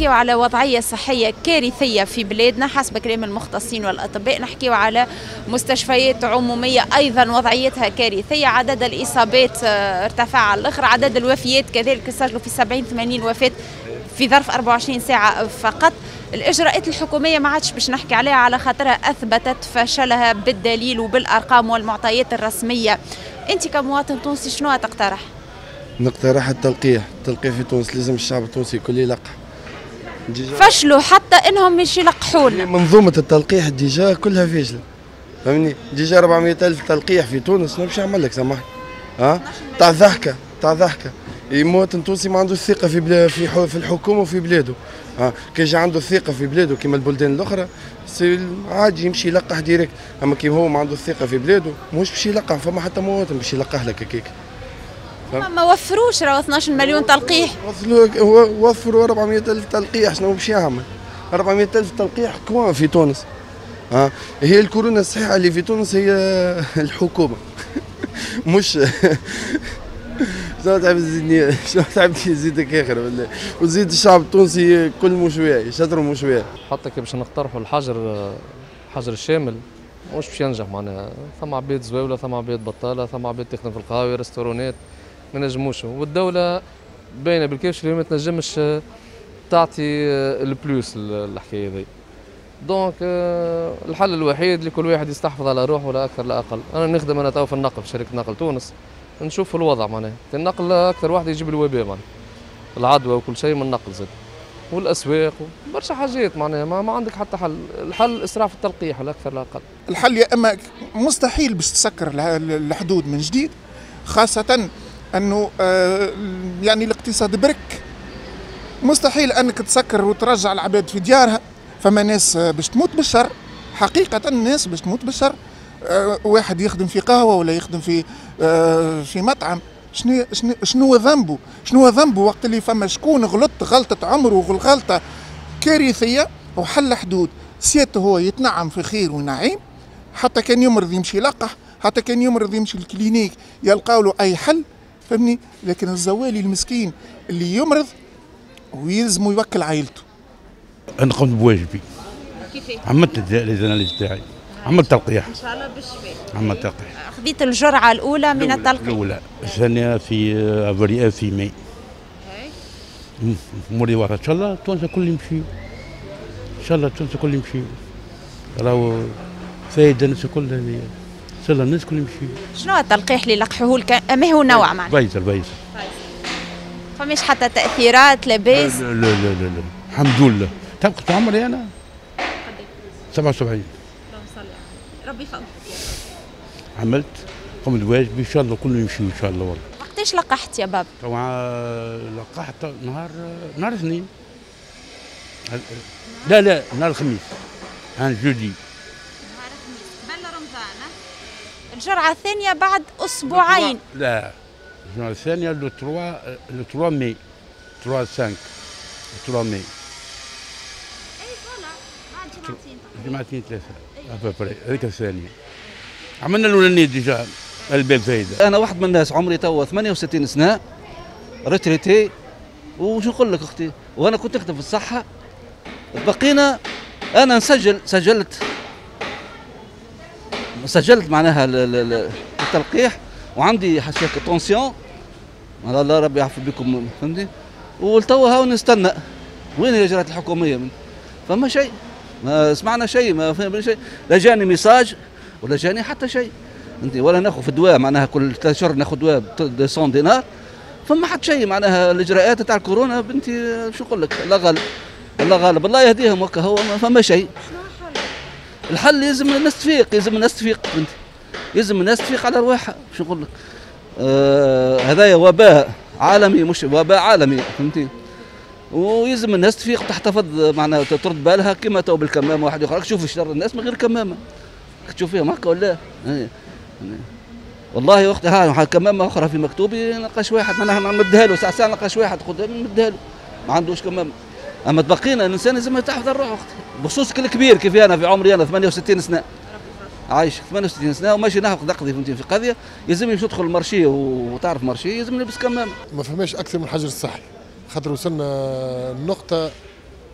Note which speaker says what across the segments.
Speaker 1: نحكيو على وضعية صحية كارثية في بلادنا حسب كلام المختصين والأطباء. نحكيو على مستشفيات عمومية أيضا وضعيتها كارثية، عدد الإصابات ارتفع على الآخر، عدد الوفيات كذلك سجلوا في 70-80 وفاة في ظرف 24 ساعة فقط. الإجراءات الحكومية ما عادش باش نحكي عليها على خاطرها أثبتت فشلها بالدليل وبالأرقام والمعطيات الرسمية. أنت كمواطن تونسي شنو تقترح؟
Speaker 2: نقترح التلقيح في تونس، لازم الشعب التونسي الكل يلقح.
Speaker 1: فشلوا حتى انهم مش يلقحونا.
Speaker 2: منظومة التلقيح ديجا كلها فاشلة، فهمني؟ ديجا 400,000 تلقيح في تونس، باش يعمل لك سامحني؟ تاع ضحكة. المواطن التونسي ما عندوش ثقة في الحكومة وفي بلاده. كي يجي عنده الثقة في بلاده كما البلدان الأخرى عادي يمشي يلقح ديريكت، أما كي هو ما عنده الثقة في بلاده مش باش يلقح، فما حتى مواطن باش يلقح لك هكاك.
Speaker 1: ما وفروش راهو 12 مليون تلقيح.
Speaker 2: وفروا 400,000 تلقيح، شنو باش يعمل؟ 400,000 تلقيح كوان في تونس. هي الكورونا الصحيحة اللي في تونس هي الحكومة مش شنو تعب تزيدك اخر ولا وزيد الشعب التونسي كل مشوية شطر مشوية.
Speaker 3: حتى كي باش نقترحوا الحجر الشامل مش باش ينجح معناها، ثم عباد زواوله، ثم عباد بطاله، ثم عباد تخدم في القهاوي ريستورونات ما نجموش، والدوله باينه بالكاش اللي ما تنجمش تعطي البلوس الحكايه هذي. دونك الحل الوحيد لكل واحد يستحفظ على روحه ولا اكثر لا اقل. انا نخدم انا تو في النقل في شركه نقل تونس، نشوف الوضع معناها النقل اكثر واحد يجيب الوباء معناها، العدوى وكل شيء من النقل زاد، والاسواق وبرشا حاجات معناها ما عندك حتى حل. الحل اسراع في التلقيح ولا اكثر لا اقل.
Speaker 4: الحل يا اما مستحيل باش تسكر الحدود من جديد، خاصة انه يعني الاقتصاد برك، مستحيل انك تسكر وترجع العباد في ديارها. فما ناس باش تموت بالشر، حقيقة الناس باش تموت بالشر. واحد يخدم في قهوة ولا يخدم في مطعم، شنو ذنبه؟ شنو ذنبه وقت اللي فما شكون غلطة عمره وغلطة كارثية وحل حدود؟ سيادته هو يتنعم في خير ونعيم، حتى كان يمرض يمشي يلقح، حتى كان يمرض يمشي الكلينيك يلقاو له أي حل، فهمني؟ لكن الزوالي المسكين اللي يمرض ويلزمو يوكل عائلته.
Speaker 5: أنا قمت بواجبي.
Speaker 1: كيفاه؟
Speaker 5: عملت الأناليز تاعي، عملت تلقيح.
Speaker 1: إن شاء الله بالشفاء.
Speaker 5: عملت تلقيح.
Speaker 1: خذيت الجرعة الأولى من التلقيح.
Speaker 5: الأولى، الثانية في افريل في ماي. موري واحد إن شاء الله تونس الكل يمشي. إن شاء الله تونس الكل يمشي. راهو فايدة الناس الكل إن شاء الله الناس الكل يمشي.
Speaker 1: شنو التلقيح اللي لقحوه لك؟ ما هو نوع معناها؟
Speaker 5: فايزر.
Speaker 1: فماش حتى تأثيرات لاباس؟
Speaker 5: لا الحمد لله. تعرف عمري أنا 77.
Speaker 1: ربي يفضل.
Speaker 5: عملت قمت بواجبي، ان شاء الله كله يمشي ان شاء الله. والله
Speaker 1: وقتاش لقحت يا باب؟
Speaker 5: لقحت نهار اثنين. لا نهار الخميس، عن جودي.
Speaker 1: نهار الخميس قبل رمضان. الجرعة الثانية بعد أسبوعين.
Speaker 5: لا الجرعة الثانية لو 3 ماي 3 ماي.
Speaker 1: اي فوالا بعد
Speaker 5: جمعتين ثلاثة هذيك الثانية. عملنا الأولانية ديجا الباب فايدة.
Speaker 6: أنا واحد من الناس عمري توا 68 سنة، ريتريتي، وش نقول لك أختي، وأنا كنت أخدم في الصحة. بقينا أنا سجلت معناها التلقيح، وعندي حساسية طونسيون، الله ربي يعفو بكم فهمتني، والتوا هاو نستنى وين الإجراءات الحكومية. فما شيء، ما سمعنا شيء، ما فهمنا شيء، لا جاني ميساج ولا جاني حتى شيء. انت ولا ناخذ في الدواء معناها كل 3 شهور ناخذ دواء ب 200 دينار، فما حد شيء معناها. الاجراءات تاع الكورونا بنتي شو نقول لك، الله غالب الله يهديهم وكا، هو ما فما شيء. الحل لازم الناس تفيق، بنتي، لازم الناس تفيق على رواحها. شو نقول لك، هذايا وباء عالمي، مش وباء عالمي فهمتي، ويلزم الناس تفيق تحتفظ معناها ترد بالها كما تو بالكمامه. واحد يخرج شوف الشر الناس من غير كمامه، تشوف فيهم هكا ولا؟ والله يا اختي ها كمامه اخرى في مكتوبي نلقاش واحد، انا نمدها له ساعه نلقاش واحد قدام نمدها له ما عندوش كمامه. اما تبقينا الانسان لازم يتحفظ الروح اختي، بخصوص كل كبير كيف انا في عمري، انا 68 سنه عايش 68 سنه وماشي ناخذ نقضي فهمتي في قضيه، يلزمني باش ندخل المارشيه وتعرف مارشيه يلزمني نلبس كمامه.
Speaker 7: ما فماش اكثر من الحجر الصحي، خاطر وصلنا النقطه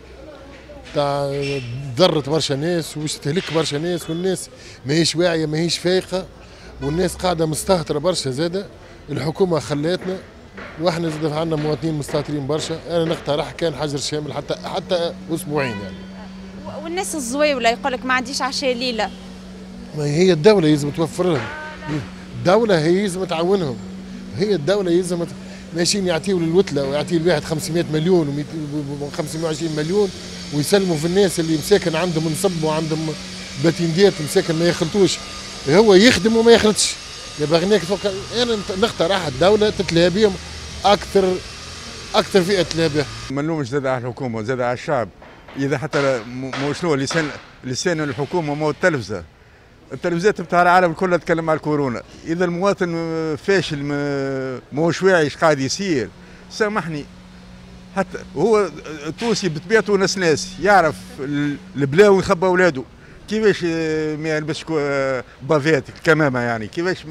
Speaker 7: تاع ضرت برشا ناس وش تهلك برشا ناس، والناس ماهيش واعيه ماهيش فايقه، والناس قاعده مستهتره برشا زاده. الحكومه خلاتنا واحنا زاد عندنا مواطنين مستهترين برشا. انا نقترح كان حجر شامل حتى اسبوعين يعني.
Speaker 1: والناس الزويوله يقول لك ما عنديش عشاء ليله.
Speaker 7: ما هي الدوله لازم توفر لهم، الدوله هي لازم تعاونهم، هي الدوله لازم ماشيين يعطيوا للوتله ويعطي الواحد 500 مليون و520 مليون ويسلموا في الناس اللي مساكن عندهم نصب وعندهم باتينديات مساكن ما يخلطوش، هو يخدم وما يخلطش. يبقى هناك فوق. انا نقترح الدوله تتلهى بهم اكثر فئه تتلهى بها.
Speaker 8: ما نلومش زاد على الحكومه زاد على الشعب. اذا حتى مو شنو لسان الحكومه مو التلفزيات بتاع العالم كله تتكلم على الكورونا. اذا المواطن فاشل موش واعي ايش قاعد يصير، سامحني حتى هو التونسي بطبيعته ناس يعرف البلاوي يخبى اولاده. كيفاش ما يلبسش بافيات كمامه يعني، كيفاش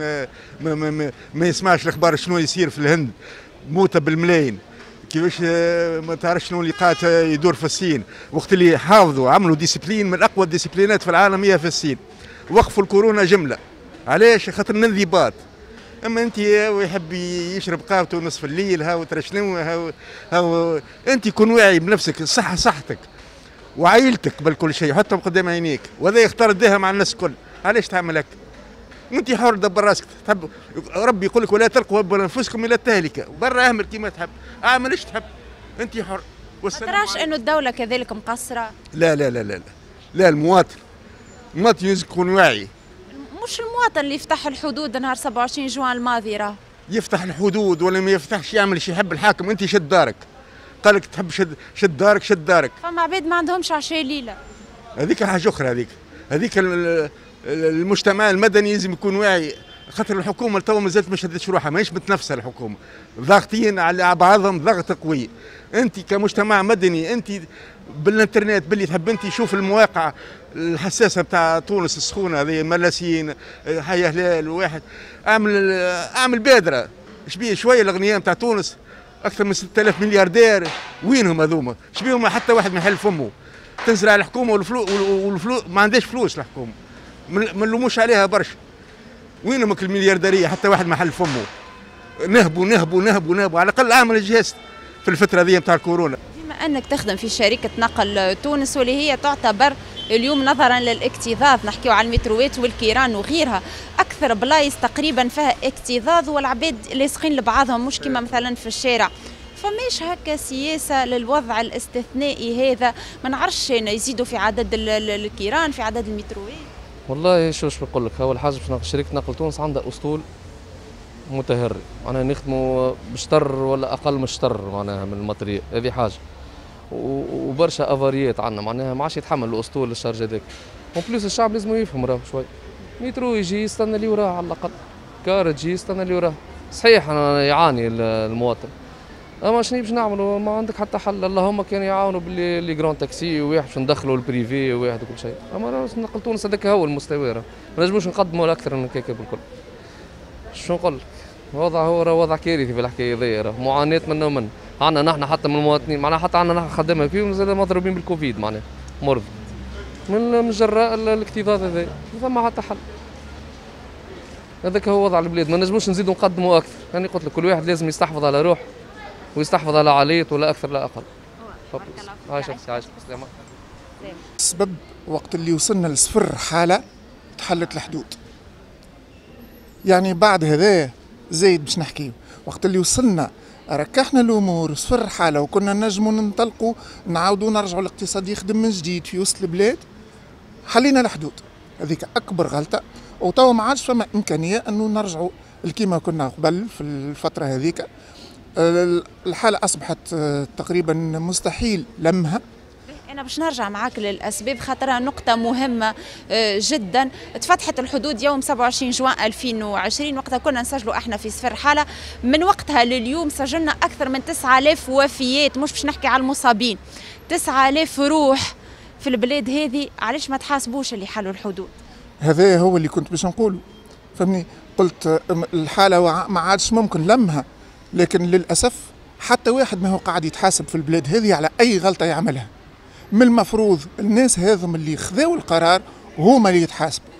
Speaker 8: ما يسمعش الاخبار شنو يصير في الهند موتى بالملايين، كيفاش ما تعرفش شنو اللي قاعد يدور في الصين. وقت اللي حافظوا عملوا ديسيبلين من اقوى الديسيبلينات في العالم هي في الصين، وقفوا الكورونا جمله. علاش؟ خاطر الانضباط. اما انت ويحب يشرب قهوته نصف الليل هاو ترى شنو هاو انت كن واعي بنفسك، الصحه صحتك وعائلتك قبل كل شيء، حطهم قدام عينيك، وهذا يختار الدها مع الناس الكل. علاش تعمل هكا؟ انت حر دبر راسك، تحب ربي يقول لك ولا تلقوا بانفسكم الى التهلكه، برا اعمل كيما تحب، اعمل ايش تحب، انت حر.
Speaker 1: ما تراش انه الدوله كذلك مقصره؟
Speaker 8: لا لا لا لا لا، المواطن لازم يكون واعي.
Speaker 1: مش المواطن اللي يفتح الحدود نهار 27 جوان الماضي راه يفتح
Speaker 8: الحدود ولا ما يفتحش، يعمل ايش يحب الحاكم. انت شد دارك، قال لك تحب شد دارك.
Speaker 1: فما عباد ما عندهمش عشاء ليله.
Speaker 8: هذيك حاجه اخرى، هذيك المجتمع المدني لازم يكون واعي. خاطر الحكومه تو مازالت ما شدتش روحها، ماهيش متنفسه الحكومه، ضاغطين على بعضهم ضغط قوي. انت كمجتمع مدني انت بالانترنت باللي تحب انت شوف المواقع الحساسه بتاع تونس السخونه هذه مراسين حي هلال واحد، اعمل بادره شبيه شويه الاغنياء بتاع تونس اكثر من 6000 ملياردير وينهم هذوما؟ شبيهم حتى واحد ما يحل فمه. تنزل على الحكومه والفلوس ما عندهاش فلوس الحكومه، ما نلوموش عليها برشا. وينهم المليارديريه؟ حتى واحد ما حل فمه. نهبوا على الاقل اعمل جهاز في الفتره هذه بتاع الكورونا.
Speaker 1: بما انك تخدم في شركه نقل تونس واللي هي تعتبر اليوم نظرا للاكتظاظ، نحكيو على المتروات والكيران وغيرها، اكثر بلايص تقريبا فيها اكتظاظ والعباد لاصقين لبعضهم مش كما مثلا في الشارع. فماش هكا سياسه للوضع الاستثنائي هذا؟ ما نعرفش يزيدوا في عدد الكيران في عدد المتروات؟
Speaker 3: والله شو بقول لك، اول حاجه في شركه نقل تونس عندها اسطول متهري، معناها نخدموا بشطر ولا اقل من شطر معناها من الماتريال، هذه حاجه. وبرشا افاريات عندنا، معناها ما عادش يتحمل الاسطول الشارج هذاك. اون بليس الشعب لازم يفهم راه شوي. مترو يجي يستنى اللي وراه على الاقل، كار تجي يستنى اللي وراه. صحيح أنا يعاني المواطن، اما شنو باش نعملوا؟ ما عندك حتى حل. اللهم كانوا يعاونوا باللي لي جران تاكسي وواحد باش ندخلوا البريفي وواحد وكل شيء. اما نقل تونس هذاك هو المستوى، راه ما نجموش نقدموا اكثر من هكاك بالكل. شنو نقول لك؟ الوضع هو وضع كارثي في الحكايه هذيا، راه معاناه منا ومن عندنا نحن حتى من المواطنين، معناها حتى عندنا نحن خدامه فيهم زاد مضروبين بالكوفيد، معناها مرض من جراء الاكتظاظ هذا، ما ثم حتى حل. هذاك هو وضع البلاد، ما نجموش نزيدوا نقدموا اكثر. يعني قلت لك كل واحد لازم يستحفظ على روح ويستحفظ على عائلته لا اكثر لا اقل. عايشك سلامة.
Speaker 4: السبب وقت اللي وصلنا لصفر حاله تحلت الحدود. يعني بعد هذا زايد باش نحكيه، وقت اللي وصلنا ركحنا الامور صفر حاله وكنا نجموا ننطلقوا نعاودوا نرجعوا الاقتصاد يخدم من جديد في وسط البلاد، حلينا الحدود. هذيك اكبر غلطه، وتوا ما عادش فما امكانيه انه نرجعوا لكيما كنا قبل في الفتره هذيك. الحاله اصبحت تقريبا مستحيل لمها.
Speaker 1: أنا باش نرجع معاك للأسباب خاطرها نقطة مهمة جدا. اتفتحت الحدود يوم 27 جوان 2020، وقتها كنا نسجلوا احنا في صفر حالة. من وقتها لليوم سجلنا أكثر من 9000 وفيات، مش باش نحكي على المصابين، 9000 روح في البلاد هذه. علاش ما تحاسبوش اللي حلوا الحدود؟
Speaker 4: هذا هو اللي كنت باش نقوله، فهمني؟ قلت الحالة ما عادش ممكن لمها، لكن للأسف حتى واحد ما هو قاعد يتحاسب في البلاد هذه على أي غلطة يعملها. من المفروض الناس هذم اللي خذاو القرار هما اللي يتحاسبوا.